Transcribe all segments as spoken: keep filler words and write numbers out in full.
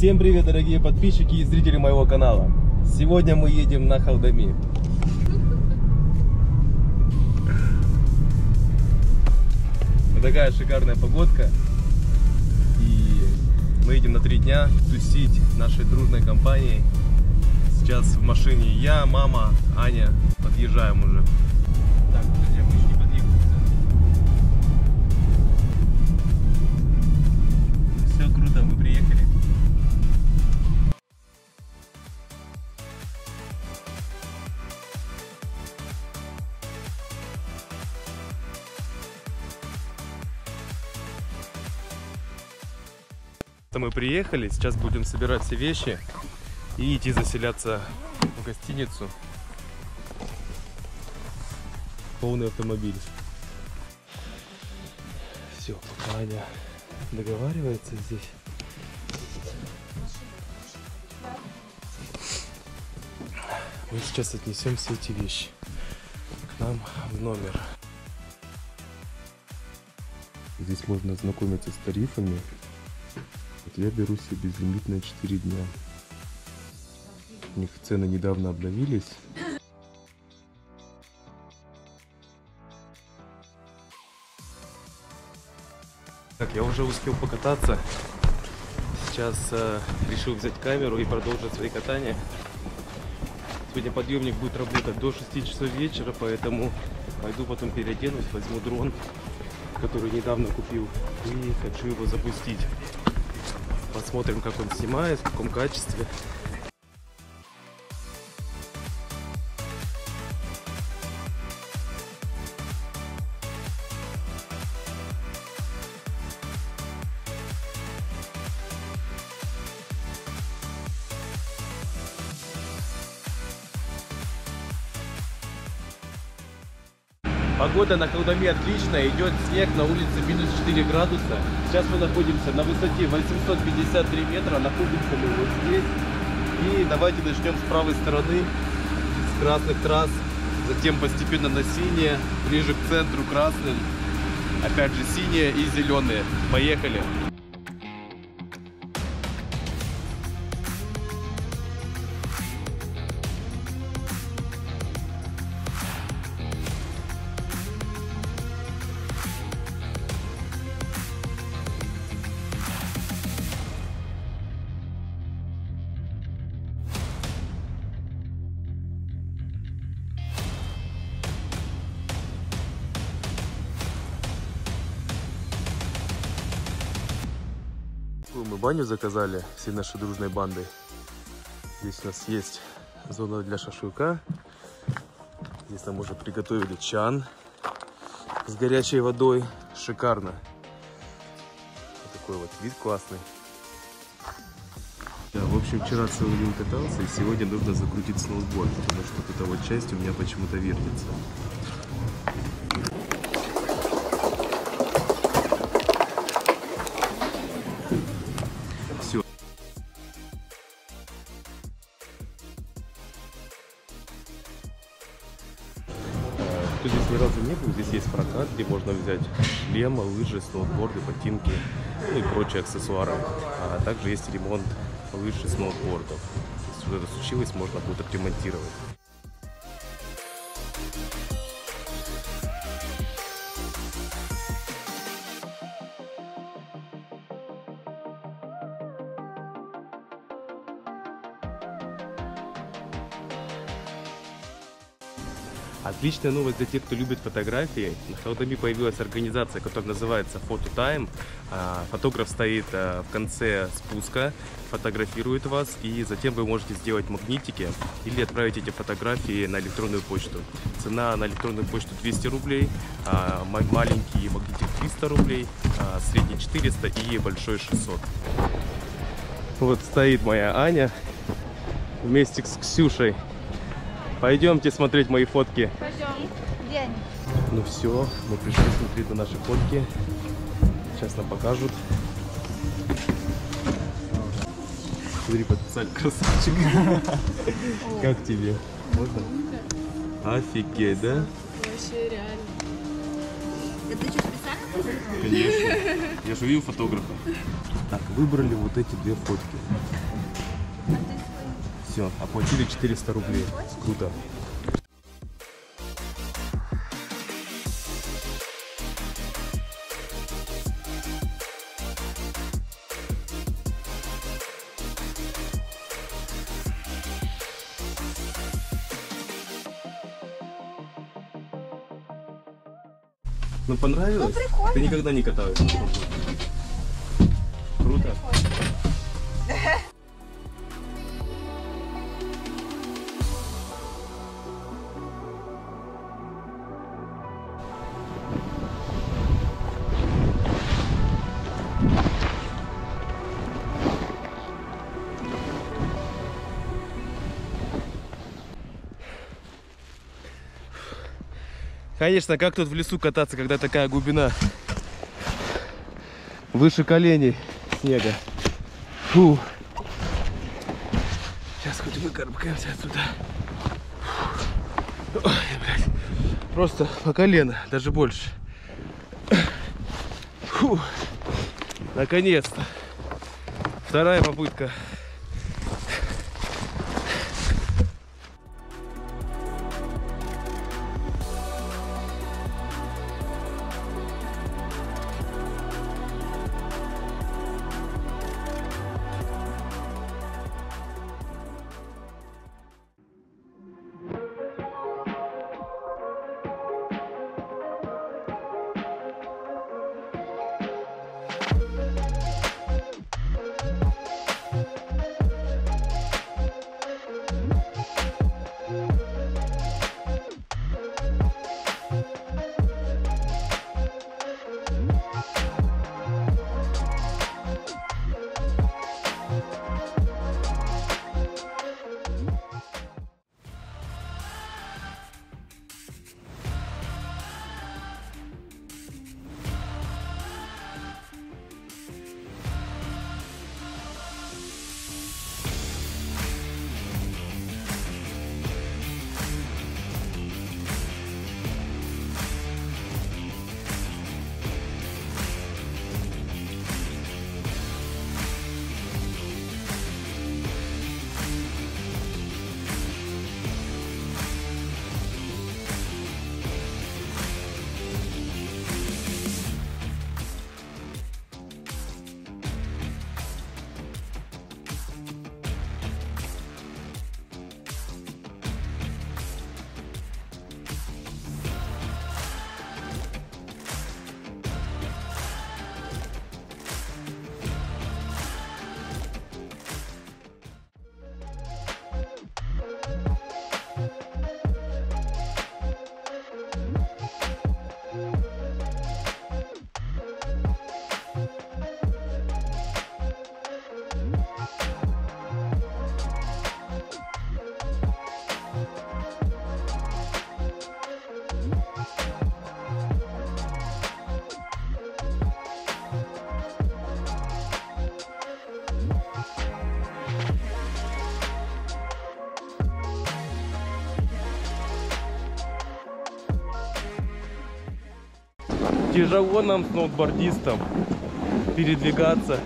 Всем привет, дорогие подписчики и зрители моего канала. Сегодня мы едем на Халдами. Вот такая шикарная погодка. И мы едем на три дня тусить нашей дружной компанией. Сейчас в машине я, мама, Аня. Подъезжаем уже. Так, друзья, мы еще не подъехали. Все круто, мы приехали. Мы приехали, сейчас будем собирать все вещи и идти заселяться в гостиницу. Полный автомобиль. Все, пока Аня договаривается здесь. Мы сейчас отнесем все эти вещи к нам в номер. Здесь можно ознакомиться с тарифами. Я беру себе безлимитные четыре дня. У них цены недавно обновились. Так, я уже успел покататься. Сейчас э, решил взять камеру и продолжить свои катания. Сегодня подъемник будет работать до шести часов вечера, поэтому пойду потом переоденусь, возьму дрон, который недавно купил, и хочу его запустить. Посмотрим, как он снимает, в каком качестве. Погода на Халдами отличная, идет снег, на улице минус четыре градуса. Сейчас мы находимся на высоте восемьсот пятьдесят три метра, находимся мы вот здесь. И давайте начнем с правой стороны, с красных трасс, затем постепенно на синие, ближе к центру красным, опять же синие и зеленые. Поехали! Мы баню заказали всей нашей дружной бандой. Здесь у нас есть зона для шашлыка. Здесь нам уже приготовили чан с горячей водой. Шикарно. Вот такой вот вид классный. Да, в общем, вчера целый день катался, и сегодня нужно закрутить сноуборд, потому что вот эта вот часть у меня почему-то вертится. Кто здесь ни разу не был, здесь есть прокат, где можно взять шлемы, лыжи, сноуборды, ботинки, ну и прочие аксессуары. А также есть ремонт лыж и сноубордов. Если что-то случилось, можно будет отремонтировать. Отличная новость для тех, кто любит фотографии. На Халдами появилась организация, которая называется Photo Time. Фотограф стоит в конце спуска, фотографирует вас, и затем вы можете сделать магнитики или отправить эти фотографии на электронную почту. Цена на электронную почту двести рублей, маленький магнитик триста рублей, средний четыреста и большой шестьсот. Вот стоит моя Аня вместе с Ксюшей. Пойдемте смотреть мои фотки. Пойдем. Где они? Ну все, мы пришли смотреть на наши фотки. Сейчас нам покажут. Смотри, подписали, красавчик. Как тебе? Можно? Офигеть, да? Вообще реально. Это что, специально Конечно. Я же увидел фотографа. Так, выбрали вот эти две фотки. Все, оплатили четыреста рублей. Круто. Ну понравилось? Ну, прикольно. Ты никогда не каталась? Круто. Конечно, как тут в лесу кататься, когда такая глубина выше коленей снега. Фу. Сейчас хоть выкарабкаемся отсюда. Ой, блядь. Просто по колено, даже больше. Фу. Наконец-то. Вторая попытка. Тяжело нам, сноубордистам, передвигаться.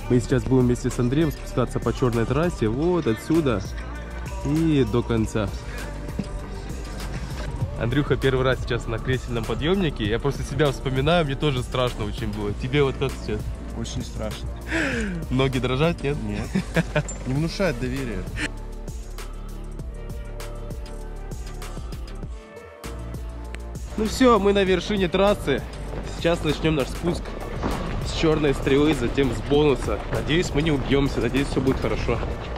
Мы сейчас будем вместе с Андреем спускаться по черной трассе вот отсюда и до конца. Андрюха первый раз сейчас на кресельном подъемнике. Я просто себя вспоминаю, мне тоже страшно очень было. Тебе вот как сейчас? Очень страшно. Ноги дрожат, нет? Нет. Не внушает доверия. Ну все, мы на вершине трассы. Сейчас начнем наш спуск с черной стрелы, затем с бонуса. Надеюсь, мы не убьемся, надеюсь, все будет хорошо.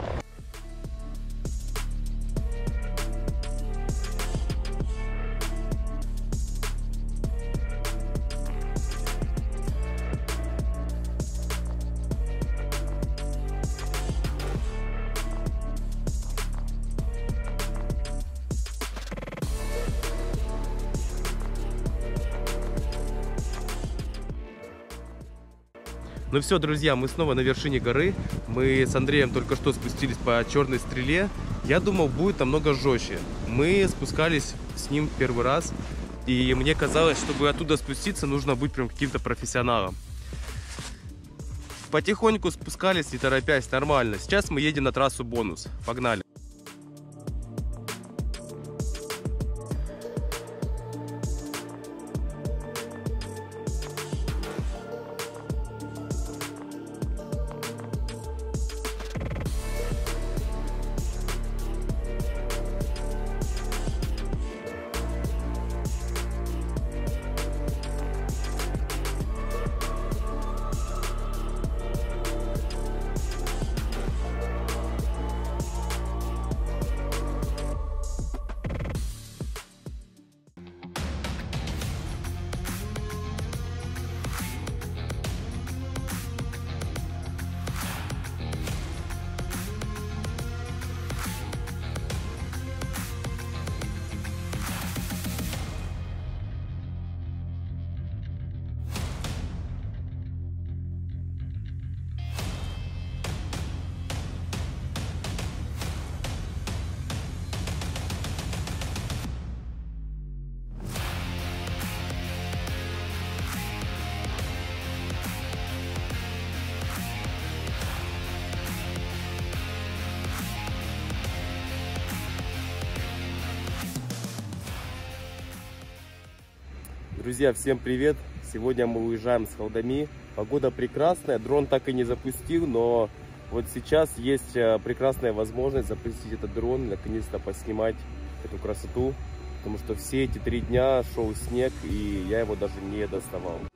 Ну все, друзья, мы снова на вершине горы. Мы с Андреем только что спустились по черной стреле. Я думал, будет намного жестче. Мы спускались с ним первый раз, и мне казалось, чтобы оттуда спуститься, нужно быть прям каким-то профессионалом. Потихоньку спускались, не торопясь, нормально. Сейчас мы едем на трассу бонус. Погнали. Друзья, всем привет! Сегодня мы уезжаем с холдами. Погода прекрасная, дрон так и не запустил, но вот сейчас есть прекрасная возможность запустить этот дрон, наконец-то поснимать эту красоту, потому что все эти три дня шел снег, и я его даже не доставал.